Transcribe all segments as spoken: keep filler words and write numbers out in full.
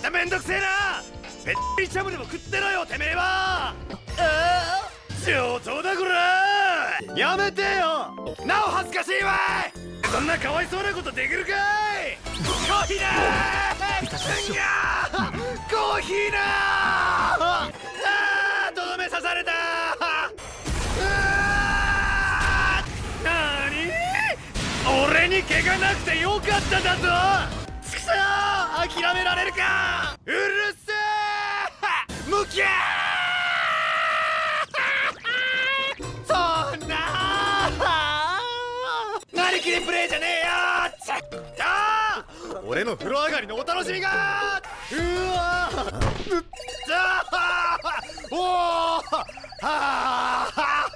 ためんどくせえな。ペッピシャブでも食ってろよてめえは。ああ上等だこら。やめてよ。なお恥ずかしいわい。そんなかわいそうなことできるかい。コーヒーなー。コーヒーなー。ああとどめ刺された。なに俺に怪我なくてよかっただぞ。くそー諦められるか。うるせえむきゃー。そんなーなりきりプレイじゃねえよ。ちゃっあ俺の風呂上がりのお楽しみがー。うわーうっあーおーはあ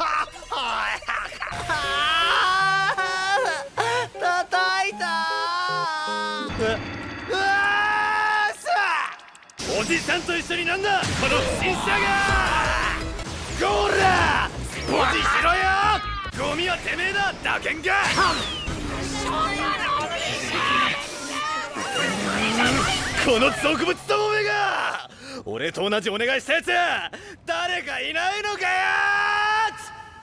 叩いたー。うわーさおじさんと一緒になんだこの不審者が。ゴーラポジしろよ。ゴミはてめえだだけんが。この俗物どもめが俺と同じお願いしたやつ誰かいないのかよ。